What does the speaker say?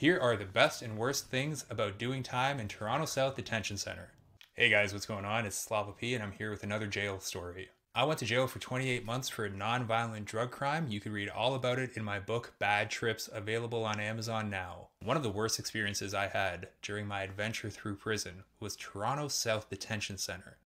Here are the best and worst things about doing time in Toronto South Detention Center. Hey guys, what's going on? It's Slava P and I'm here with another jail story. I went to jail for 28 months for a non-violent drug crime. You can read all about it in my book Bad Trips, available on Amazon now. One of the worst experiences I had during my adventure through prison was Toronto South Detention Center.